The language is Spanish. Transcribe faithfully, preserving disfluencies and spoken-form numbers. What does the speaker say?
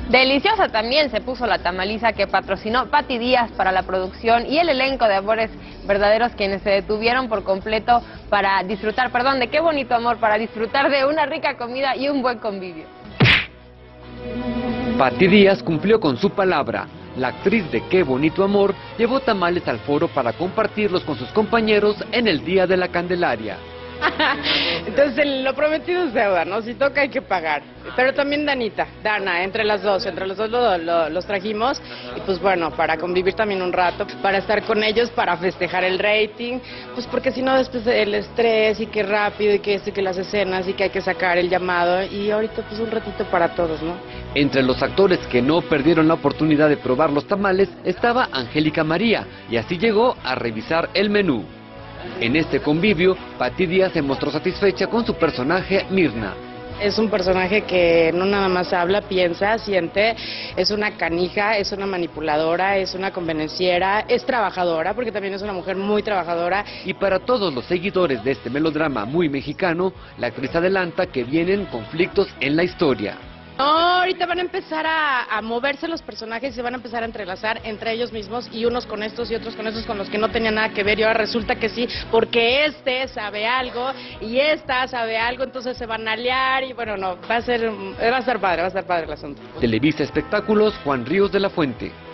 Deliciosa también se puso la tamaliza que patrocinó Pati Díaz para la producción y el elenco de Amores Verdaderos, quienes se detuvieron por completo para disfrutar, perdón, de Qué Bonito Amor, para disfrutar de una rica comida y un buen convivio. Pati Díaz cumplió con su palabra. La actriz de Qué Bonito Amor llevó tamales al foro para compartirlos con sus compañeros en el Día de la Candelaria. Entonces lo prometido es deuda, ¿no? Si toca hay que pagar. Pero también Danita, Dana, entre las dos, entre los dos lo, lo, los trajimos. Y pues bueno, para convivir también un rato, para estar con ellos, para festejar el rating. Pues porque si no después el estrés y que rápido y que esto y que las escenas y que hay que sacar el llamado. Y ahorita pues un ratito para todos, ¿no? Entre los actores que no perdieron la oportunidad de probar los tamales estaba Angélica María, y así llegó a revisar el menú. En este convivio, Pati Díaz se mostró satisfecha con su personaje Mirna. Es un personaje que no nada más habla, piensa, siente, es una canija, es una manipuladora, es una convenenciera, es trabajadora, porque también es una mujer muy trabajadora. Y para todos los seguidores de este melodrama muy mexicano, la actriz adelanta que vienen conflictos en la historia. No, ahorita van a empezar a, a moverse los personajes y se van a empezar a entrelazar entre ellos mismos y unos con estos y otros con estos con los que no tenían nada que ver y ahora resulta que sí, porque este sabe algo y esta sabe algo, entonces se van a aliar y bueno, no, va a ser, va a estar padre, va a estar padre el asunto. Televisa Espectáculos, Juan Ríos de la Fuente.